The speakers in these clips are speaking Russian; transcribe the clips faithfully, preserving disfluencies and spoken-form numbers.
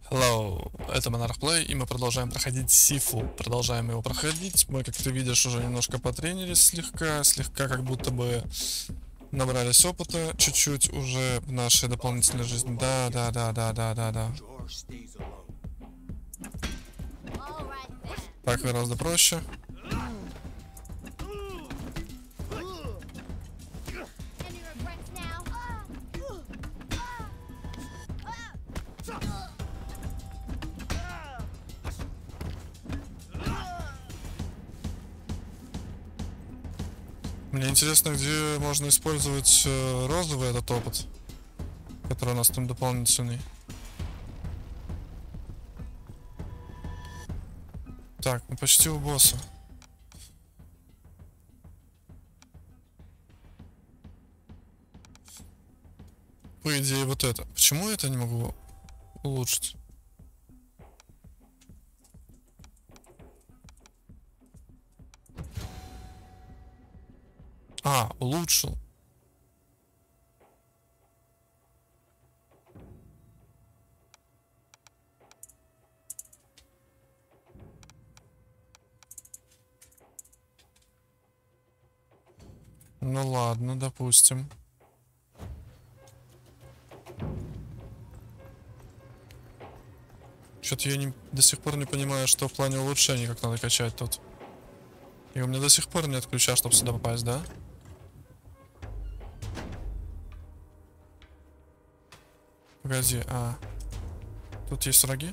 Hello, это Monarch Play, и мы продолжаем проходить Сифу. Продолжаем его проходить. Мы, как ты видишь, уже немножко потренились слегка, слегка как будто бы набрались опыта чуть-чуть уже в нашей дополнительной жизни. Да, да, да, да, да, да, да. Так гораздо проще. Мне интересно, где можно использовать э, розовый этот опыт, который у нас там дополнительный. Так, мы почти у босса. По идее, вот это. Почему я это не могу улучшить? А, улучшил. Ну ладно, допустим. Что-то я не, до сих пор не понимаю, что в плане улучшений как надо качать тут. И у меня до сих пор нет ключа, чтобы сюда попасть, да? Погоди, а... Тут есть враги?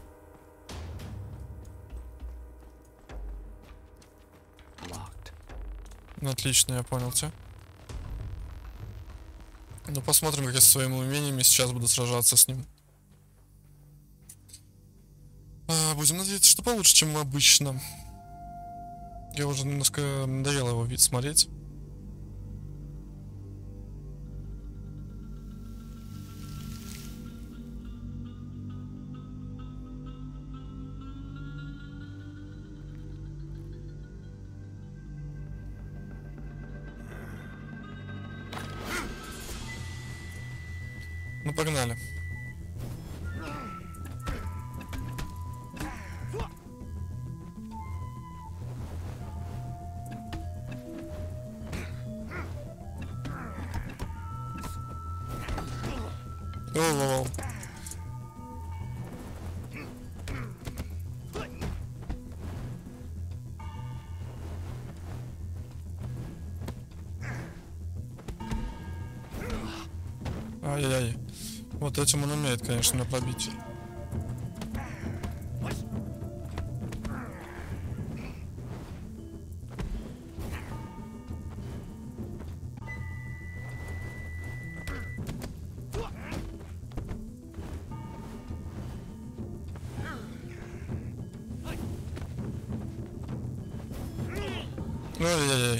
Ну, отлично, я понял тебя. Ну, посмотрим, как я со своими умениями сейчас буду сражаться с ним. А, будем надеяться, что получше, чем обычно. Я уже немножко надоело его вид смотреть. Ну, погнали. О-о-о. Ай-яй-яй. Вот этим он умеет, конечно, меня пробить. Ай-яй-яй.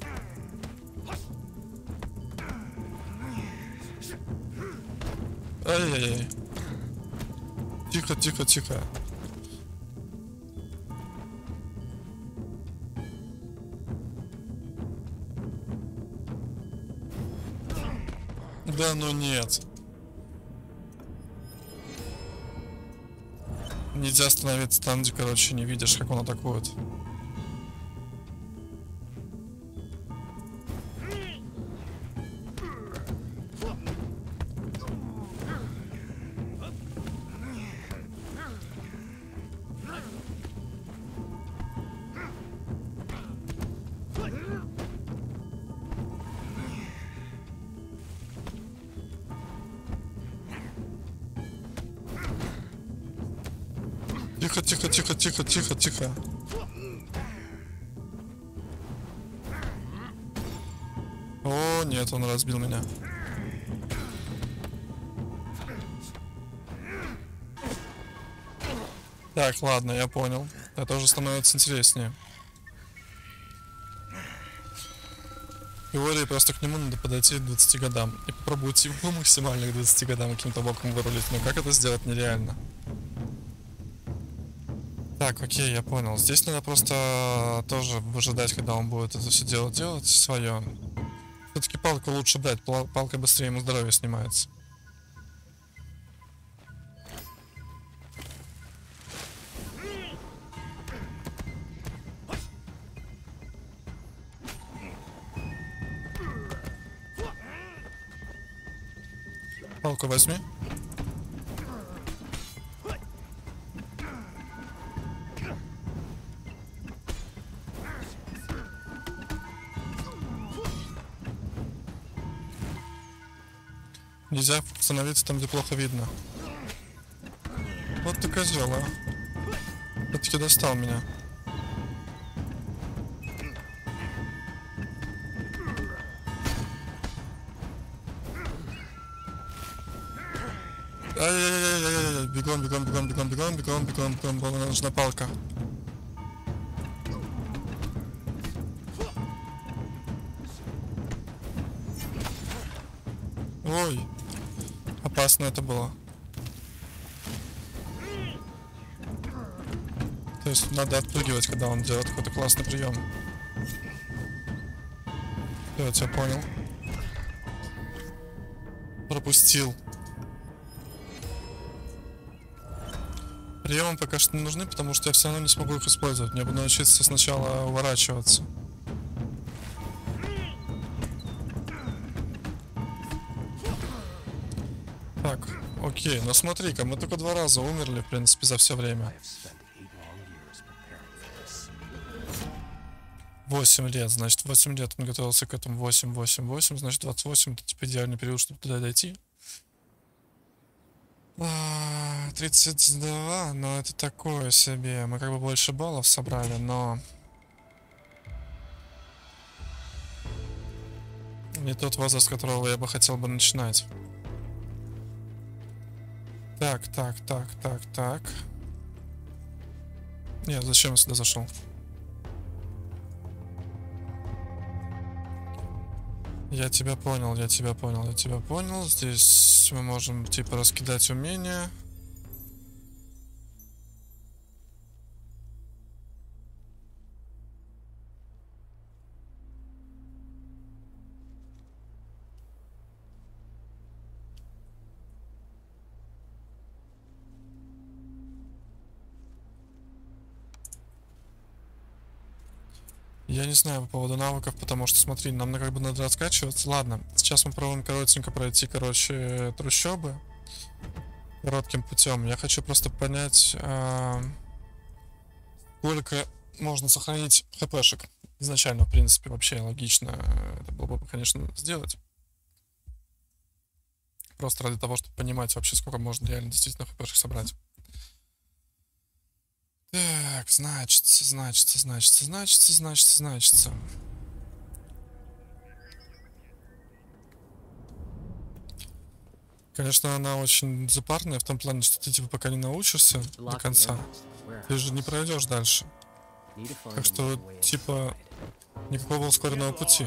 Ай-яй-яй. Тихо, тихо, тихо. Да ну нет. Нельзя остановиться там, где, короче, не видишь, как он атакует. Тихо, тихо, тихо, тихо, тихо, тихо. О, нет, он разбил меня. Так, ладно, я понял. Это уже становится интереснее. В теории просто к нему надо подойти к двадцати годам и попробовать его максимально к двадцати годам каким-то боком вырулить. Но как это сделать, нереально. Так, окей, я понял. Здесь надо просто тоже выжидать, когда он будет это все дело делать свое. Все-таки палку лучше брать, палка быстрее ему здоровье снимается. Палку возьми. Нельзя становиться там, где плохо видно. Вот ты козел, а. Все-таки достал меня. Ай-яй-яй-яй-яй-яй, бегом, бегом, бегом, бегом, бегом, бегом, бегом, бегом, бегом, мне нужна палка. Ой, опасно это было. То есть надо отпрыгивать, когда он делает какой-то классный прием. Я тебя понял. Пропустил. Приемы пока что не нужны, потому что я все равно не смогу их использовать. Мне бы научиться сначала уворачиваться. Так, окей, но смотри-ка, мы только два раза умерли, в принципе, за все время. восемь лет, значит, восемь лет он готовился к этому. восемь, восемь, восемь, значит, двадцать восемь, это типа идеальный период, чтобы туда дойти. тридцать два, но это такое себе. Мы как бы больше баллов собрали, но не тот возраст, с которого я бы хотел бы начинать. Так, так, так, так, так. Нет, зачем я сюда зашел? Я тебя понял, я тебя понял, я тебя понял. Здесь мы можем типа раскидать умения. Я не знаю по поводу навыков, потому что, смотри, нам как бы надо раскачиваться. Ладно, сейчас мы пробуем коротенько пройти, короче, трущобы. Коротким путем. Я хочу просто понять, а, сколько можно сохранить хпшек. Изначально, в принципе, вообще логично это было бы, конечно, сделать. Просто ради того, чтобы понимать вообще, сколько можно реально действительно хпшек собрать. Так, значится, значится, значится, значится, значится, значится. Конечно, она очень запарная в том плане, что ты типа пока не научишься до конца, ты же не пройдешь дальше. Так что, типа, никакого ускоренного пути.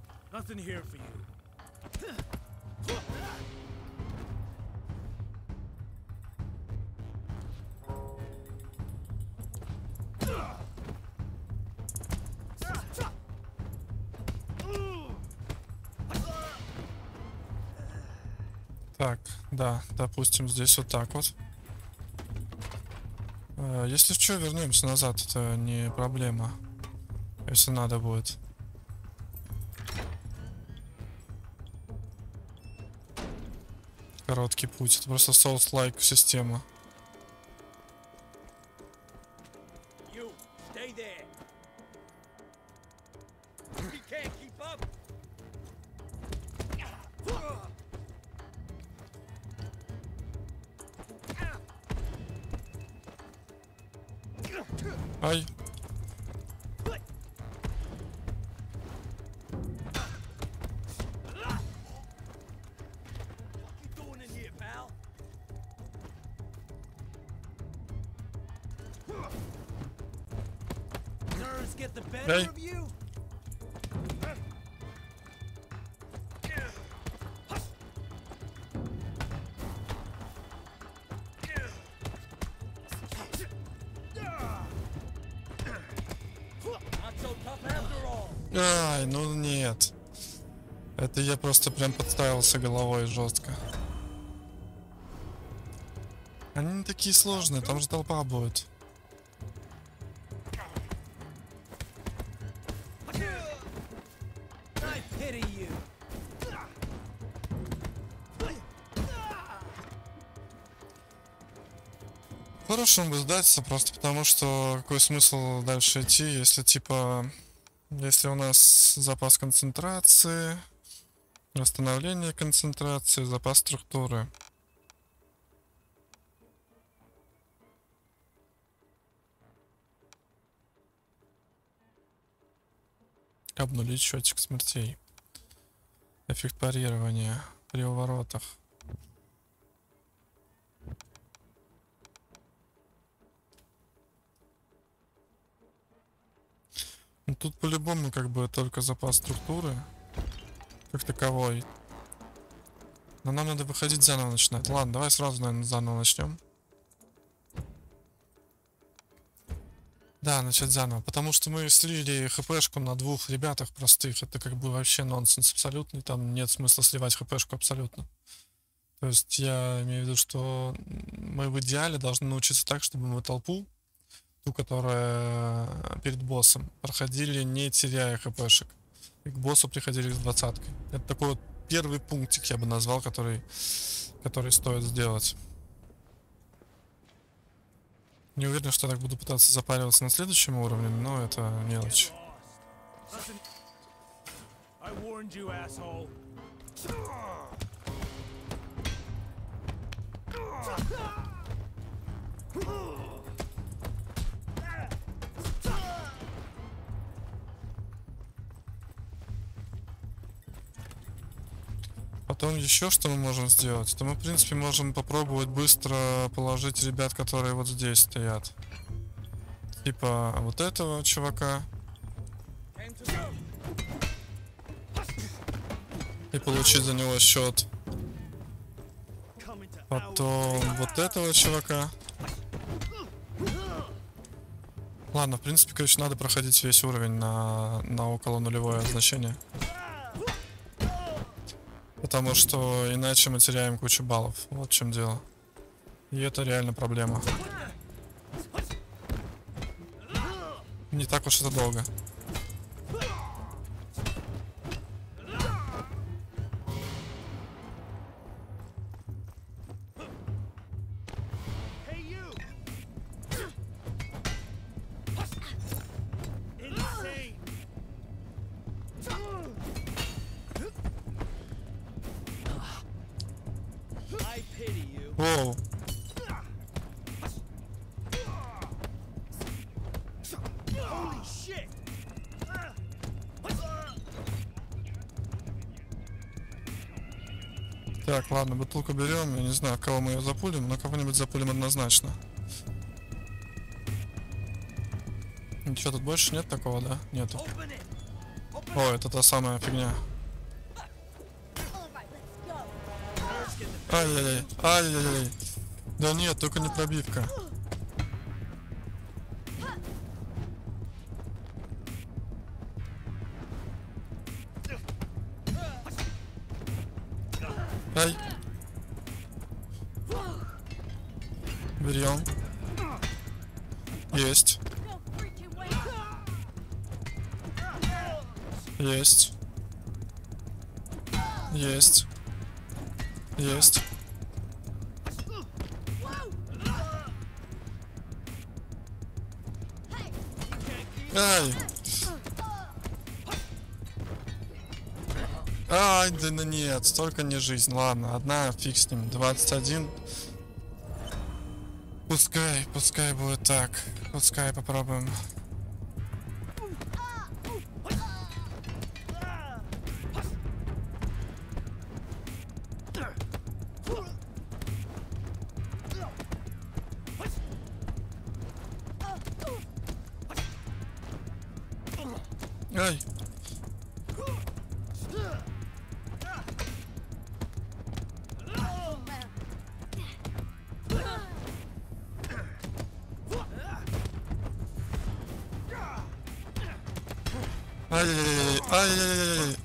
Так, да, допустим, здесь вот так вот. Если что, вернемся назад, это не проблема. Если надо будет. Короткий путь, это просто Souls-like система. Ай. Эй. Ай, ну нет. Это я просто прям подставился головой жестко. Они не такие сложные, там же толпа будет. Хорошо бы сдаться, просто потому что какой смысл дальше идти, если типа, если у нас запас концентрации, восстановление концентрации, запас структуры. Обнулить счетчик смертей. Эффект парирования при уворотах. Ну, тут по-любому как бы только запас структуры как таковой. Но нам надо выходить заново начинать. Ладно, давай сразу, наверное, заново начнем. Да, начать заново. Потому что мы слили хпшку на двух ребятах простых. Это как бы вообще нонсенс абсолютный. Там нет смысла сливать хпшку абсолютно. То есть я имею в виду, что мы в идеале должны научиться так, чтобы мы толпу, ту, которая перед боссом, проходили не теряя хпшек. И к боссу приходили с двадцаткой. Это такой вот первый пунктик, я бы назвал, который, который стоит сделать. Не уверен, что так буду пытаться запариваться на следующем уровне, но это мелочь. Потом еще что мы можем сделать? То мы, в принципе, можем попробовать быстро положить ребят, которые вот здесь стоят. Типа вот этого чувака. И получить за него счет. Потом вот этого чувака. Ладно, в принципе, короче, надо проходить весь уровень на, на около нулевое значение. Потому что иначе мы теряем кучу баллов. Вот в чем дело. И это реально проблема. Не так уж это долго. Воу. Так, ладно, бутылку берем. Я не знаю, кого мы ее запулим, но кого-нибудь запулим однозначно. Ничего тут больше нет такого, да? Нету. О, это та самая фигня. Ай-яй-яй, ай-яй-яй. Да нет, только не пробивка. Ай. Берем. Есть. Есть. Есть. Есть. Ай. Ай, да ну нет, столько не жизнь. Ладно, одна, фиг с ним. двадцать один. Пускай, пускай будет так. Пускай попробуем. Ай. Ай-яй-яй, ай-яй-яй.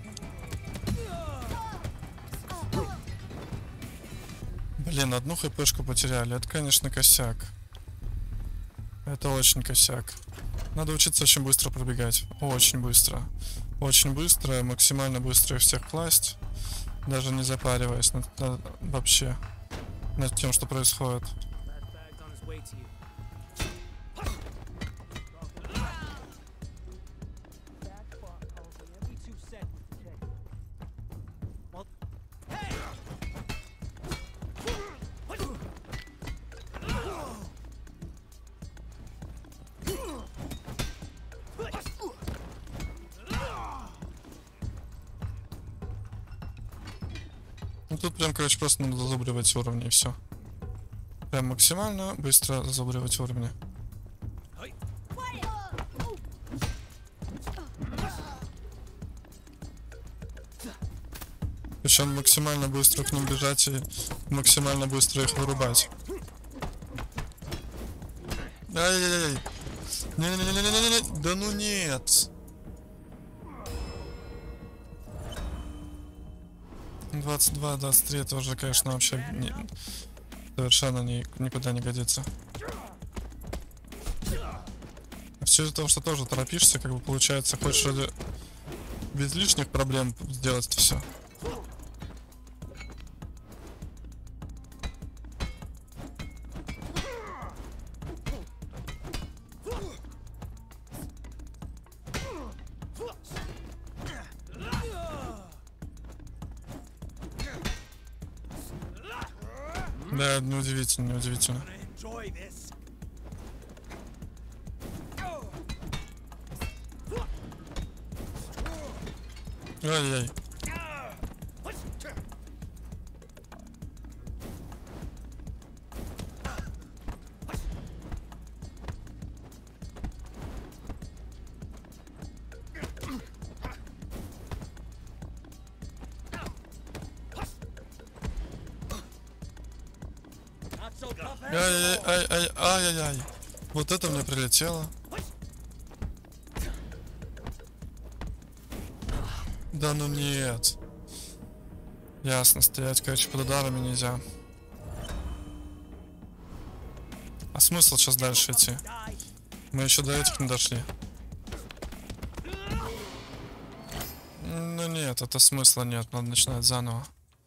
Блин, одну хпшку потеряли. Это, конечно, косяк. Это очень косяк. Надо учиться очень быстро пробегать. Очень быстро. Очень быстро, максимально быстро всех класть. Даже не запариваясь над, над, вообще над тем, что происходит. Ну тут прям, короче, просто надо зазубривать уровни и все. Прям максимально быстро зазубривать уровни. Причем максимально быстро к ним бежать и максимально быстро их вырубать. Ай-яй-яй. Не-не-не-не-не-не. Да ну нет. двадцать два, двадцать три это уже, конечно, вообще не, совершенно ни, никуда не годится. Все из-за того, что тоже торопишься, как бы получается, хочешь ради... без лишних проблем сделать это все. Да, неудивительно, неудивительно. Ай-яй. Ай-яй-яй-ай-яй-яй. Вот это мне прилетело. Да ну нет. Ясно, стоять, короче, под ударами нельзя. А смысл сейчас дальше идти? Мы еще до этих не дошли. Ну нет, это смысла нет, надо начинать заново.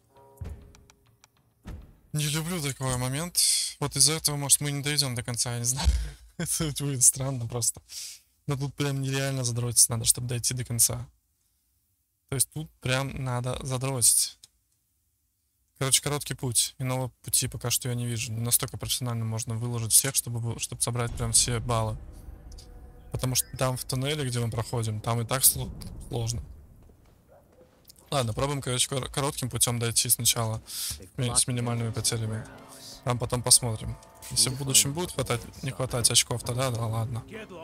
Не люблю такой момент. Вот из-за этого, может, мы не дойдем до конца, я не знаю. Это будет странно просто. Но тут прям нереально задротиться надо, чтобы дойти до конца. То есть тут прям надо задротить. Короче, короткий путь. Иного пути пока что я не вижу. Не настолько профессионально можно выложить всех, чтобы, чтобы собрать прям все баллы. Потому что там в туннеле, где мы проходим, там и так сложно. Ладно, пробуем, короче, коротким путем дойти сначала с минимальными потерями. Там потом посмотрим. Если в будущем будет хватать, не хватать очков, тогда да, ладно.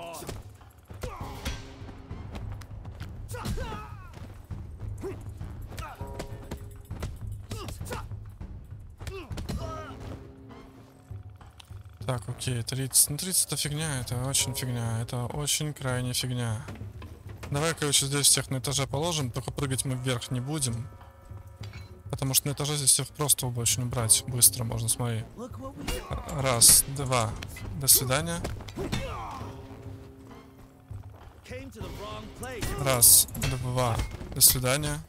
Так, окей, тридцать. Ну тридцать это фигня, это очень фигня, это очень крайне фигня. Давай, короче, здесь всех на этаже положим, только прыгать мы вверх не будем. Потому что на этаже здесь всех просто очень убрать быстро можно, смотри. Раз, два, до свидания. Раз, два, до свидания.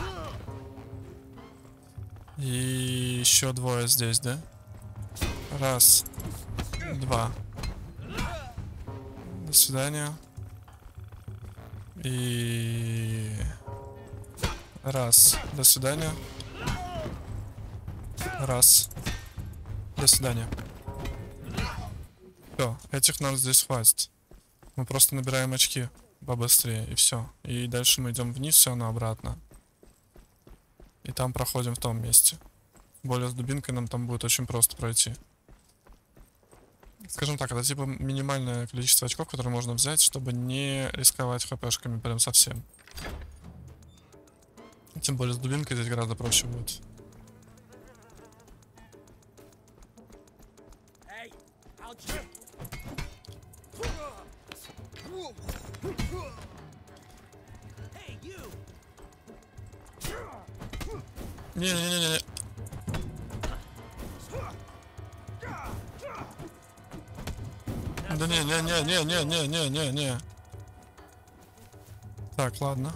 И еще двое здесь, да? Раз, два, до свидания. И раз, до свидания. Раз, до свидания. Все, этих нам здесь хватит. Мы просто набираем очки побыстрее и все. И дальше мы идем вниз, все равно обратно. И там проходим в том месте. Более с дубинкой нам там будет очень просто пройти. Скажем так, это типа минимальное количество очков, которые можно взять, чтобы не рисковать хпшками прям совсем. Тем более с дубинкой здесь гораздо проще будет. Не-не-не-не-не. Да не-не-не-не-не-не-не-не. Так, ладно.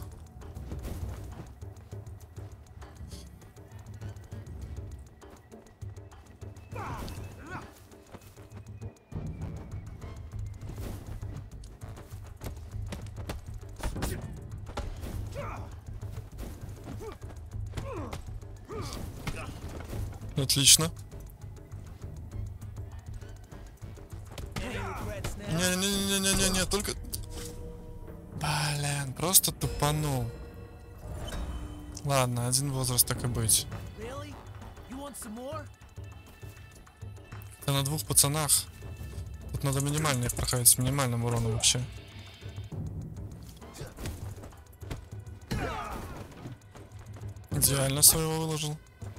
Отлично. Не-не-не-не-не-не, только... Блин, просто тупанул. Ладно, один возраст, так и быть. Это на двух пацанах. Тут надо минимально их проходить, с минимальным уроном вообще. Идеально своего выложил.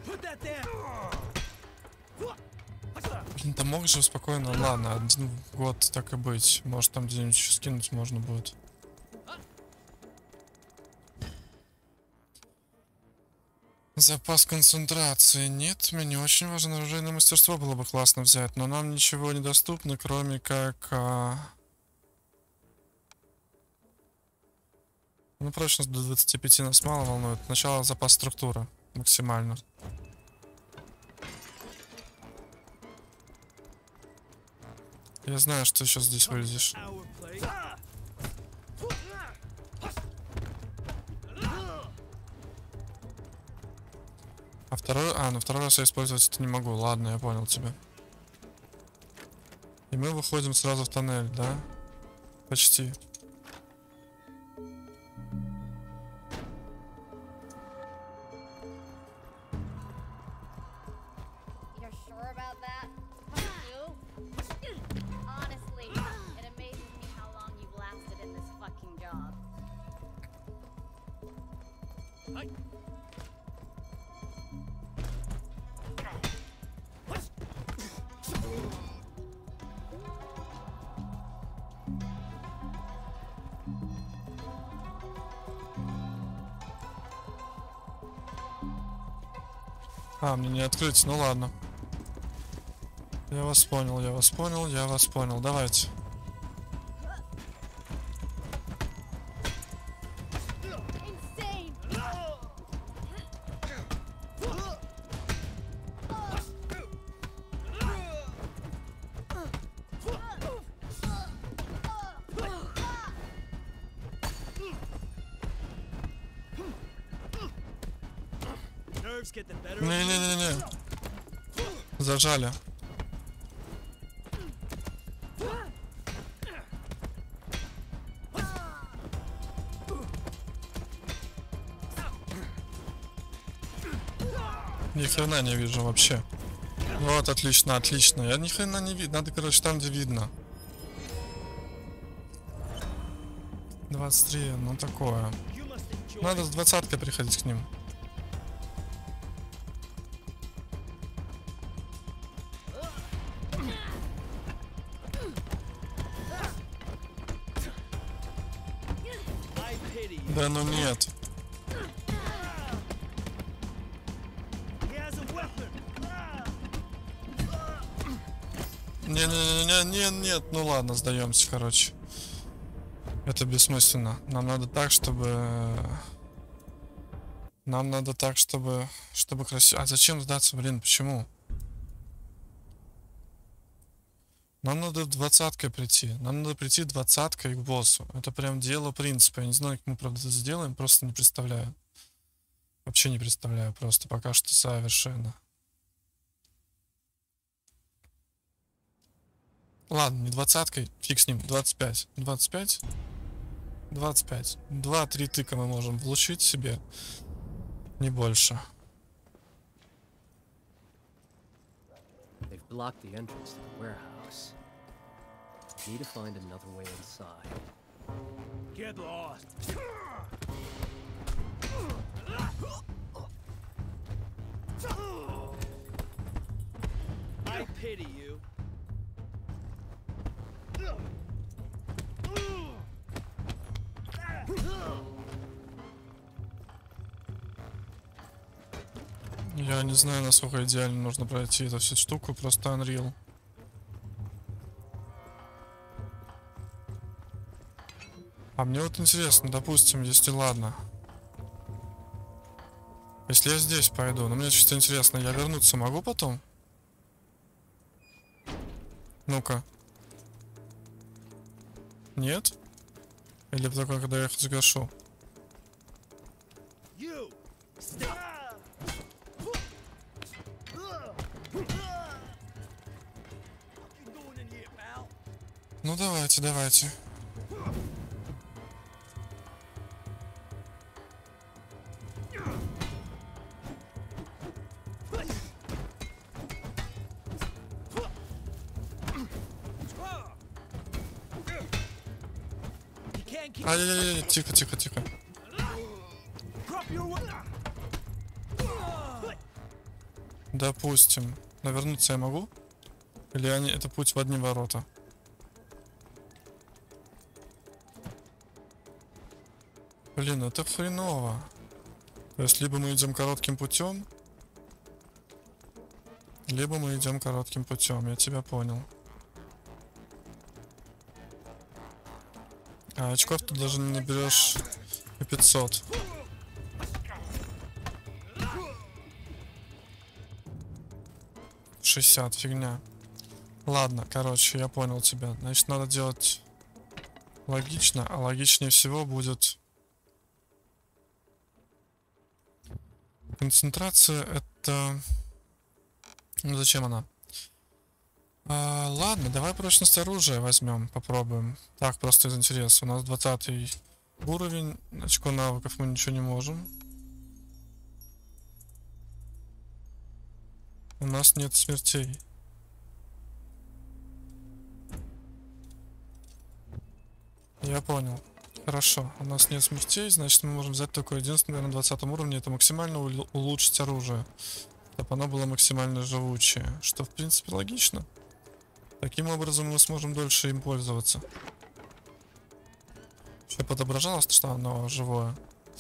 Блин, там мог же спокойно. Ладно, один год так и быть. Может там где-нибудь еще скинуть можно будет. Запас концентрации нет, мне не очень важно. Оружейное мастерство было бы классно взять, но нам ничего не доступно, кроме как... А... Ну, прочность до двадцати пяти нас мало волнует. Сначала запас структуры максимально. Я знаю, что ты сейчас здесь вылезешь. А второй... А, ну второй раз я использовать это не могу. Ладно, я понял тебя. И мы выходим сразу в тоннель, да? Почти. А, мне не открыть, ну ладно. Я вас понял, я вас понял, я вас понял. Давайте. Не-не-не-не. Зажали. Ни хрена не вижу вообще. Вот, отлично, отлично. Я ни хрена не видно. Надо, короче, там, где видно. двадцать три, ну такое. Надо с двадцаткой приходить к ним. Да ну нет. Не-не-не-не-нет, ну ладно, сдаемся, короче. Это бессмысленно. Нам надо так, чтобы... Нам надо так, чтобы... Чтобы красиво... А зачем сдаться, блин, почему? Нам надо двадцаткой прийти. Нам надо прийти двадцаткой к боссу. Это прям дело принципа. Я не знаю, как мы, правда, это сделаем. Просто не представляю. Вообще не представляю. Просто пока что совершенно. Ладно, не двадцаткой. Фиг с ним. двадцать пять. двадцать пять? двадцать пять. два-три тыка мы можем получить себе. Не больше. They've blocked the entrance to the warehouse. Need to find another way inside. Get lost. I pity you. Я не знаю, насколько идеально нужно пройти эту всю штуку, просто Unreal. А мне вот интересно, допустим, если ладно. Если я здесь пойду, но мне чисто интересно, я вернуться могу потом? Ну-ка. Нет? Или только когда я их загашу? Ну давайте, давайте. Ай-яй-яй, тихо, тихо, тихо. Допустим. Навернуться я могу? Или они, это путь в одни ворота? Блин, это хреново. То есть либо мы идем коротким путем, либо мы идем коротким путем. Я тебя понял. А очков ты даже не наберешь и пятьсот. шестьдесят, фигня. Ладно, короче, я понял тебя. Значит, надо делать логично, а логичнее всего будет... Концентрация это... Ну зачем она? А, ладно, давай прочность оружия возьмем, попробуем. Так, просто из интереса. У нас двадцатый уровень, очко навыков мы ничего не можем. У нас нет смертей. Я понял. Хорошо, у нас нет смертей, значит мы можем взять только единственное на двадцатом уровне, это максимально улучшить оружие, чтобы оно было максимально живучее, что в принципе логично. Таким образом мы сможем дольше им пользоваться. Еще подображалось, что оно живое.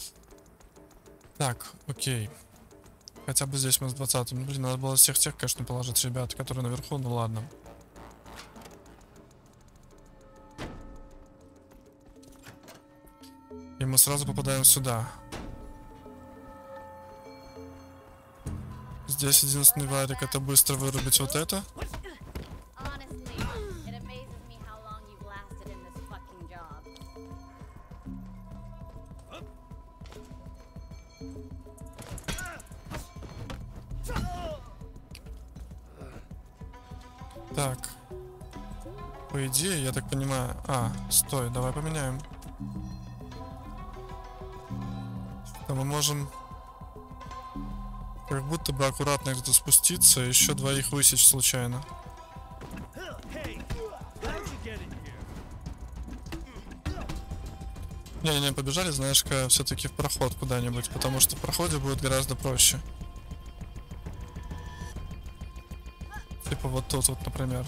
Так, окей. Хотя бы здесь мы с двадцатым. Блин, надо было всех тех, конечно, положить, ребят, которые наверху, ну ладно. И мы сразу попадаем сюда. Здесь единственный варик — это быстро вырубить вот это. Так. По идее, я так понимаю... А, стой, давай поменяем. Что мы можем... Как будто бы аккуратно где-то спуститься, еще двоих высечь случайно. Не-не-не, побежали, знаешь-ка, все-таки в проход куда-нибудь, потому что в проходе будет гораздо проще. Типа вот тут вот, например.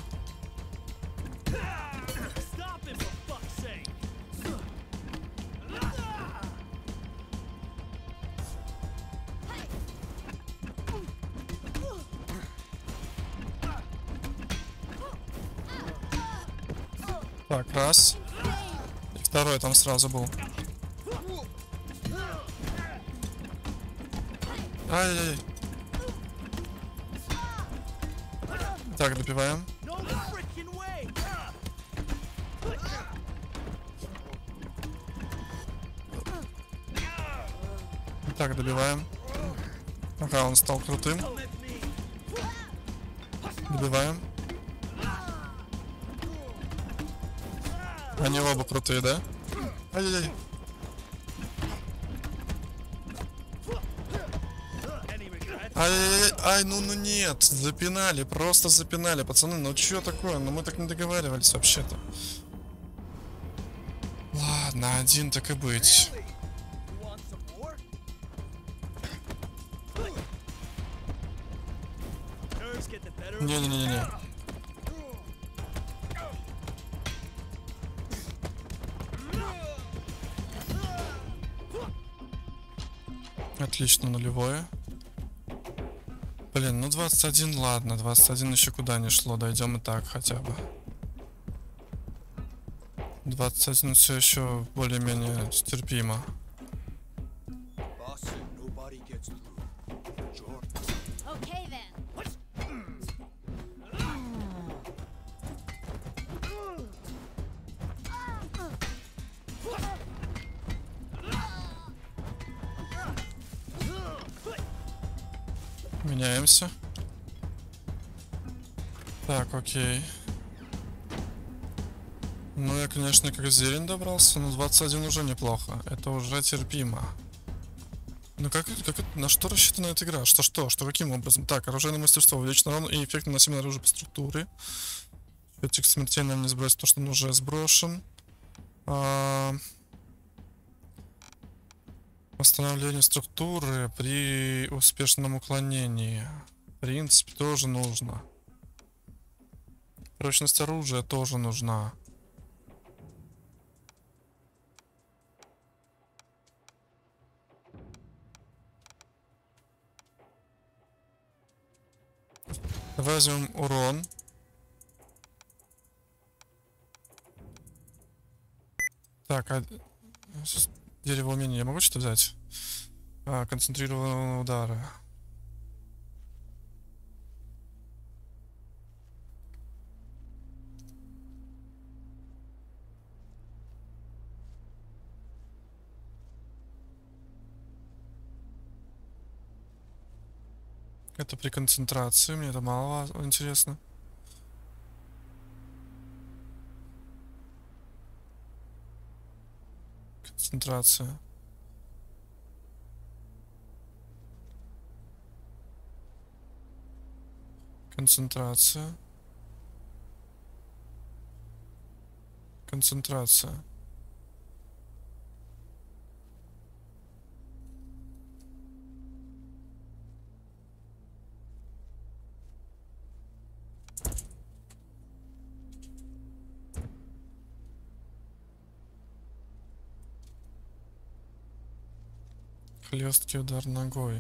Так, раз. И второй там сразу был. Ай-яй-яй. Так, добиваем. Так, добиваем. Ага, он стал крутым. Добиваем. Они оба крутые, да? Ай-яй-яй. Ай-яй-яй. Ай, ну ну нет. Запинали, просто запинали. Пацаны, ну что такое? Ну мы так не договаривались вообще-то. Ладно, один так и быть. Не-не-не-не. Отлично, нулевое. Блин, ну двадцать один, ладно, двадцать один еще куда не шло, дойдем и так хотя бы. двадцать один все еще более-менее стерпимо. Меняемся. Так, окей. Ну, я, конечно, как зелень добрался, но двадцать один уже неплохо. Это уже терпимо. Ну, как, как это- на что рассчитана эта игра? Что, что, что, каким образом? Так, оружейное мастерство, увеличено урон и эффект наносимое оружие по структуре. Счетчик смертей нам не сбросит, то, что он уже сброшен. А... Восстановление структуры при успешном уклонении. В принципе, тоже нужно. Прочность оружия тоже нужна. Возьмем урон. Так, а с- дерево умения я могу что-то взять? А, концентрированные удары. Это при концентрации, мне это мало интересно. Концентрация. Концентрация. Концентрация. Хлесткий удар ногой.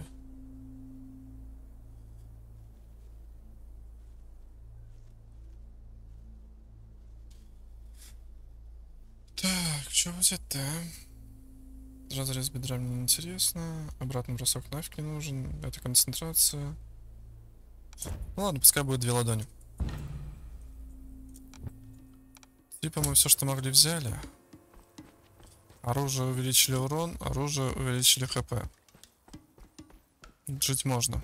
Так, что взять-то? Разрез бедра мне не интересно. Обратный бросок нафиг не нужен. Это концентрация. Ну ладно, пускай будет две ладони. Типа мы все, что могли, взяли. Оружие увеличили урон, оружие увеличили хп. Жить можно.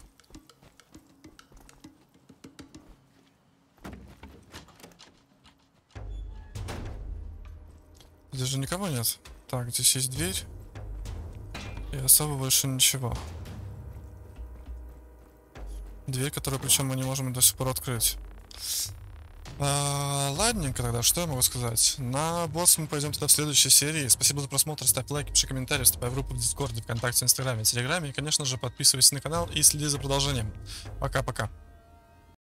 Здесь же никого нет. Так, здесь есть дверь. И особо больше ничего. Дверь, которую причем мы не можем до сих пор открыть. А, ладненько тогда, что я могу сказать? На босс мы пойдем тогда в следующей серии. Спасибо за просмотр, ставь лайки, пиши комментарии, вступай в группу в Дискорде, ВКонтакте, Инстаграме, Телеграме. И, конечно же, подписывайся на канал и следи за продолжением. Пока-пока.